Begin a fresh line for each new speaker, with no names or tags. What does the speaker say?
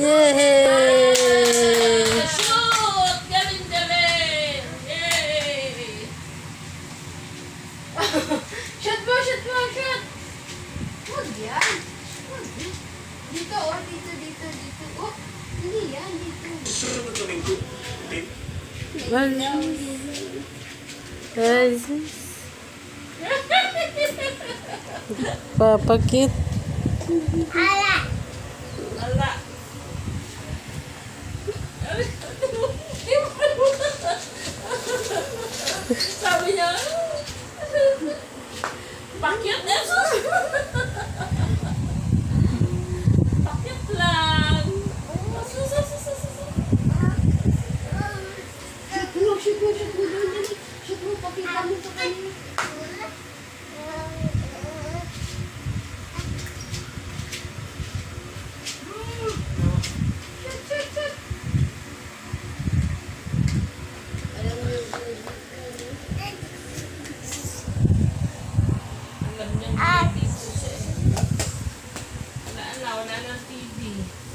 Yay!
Shoot! Galing, galing! Yay! Shoot mo, shoot mo, shoot!
Huwag yan. Huwag yan. Dito, oh. Dito, dito, dito. Oh, hindi yan. Dito.
Papakit.
Ala!
Ala! Sabi niya, pakit eh! Pakit lang!
Shoot mo, shoot mo, shoot mo. Dali. Shoot mo, pakita mo sa kanila. Shoot, shoot, shoot.
Alam niya, may TV siya eh. Wala ng TV.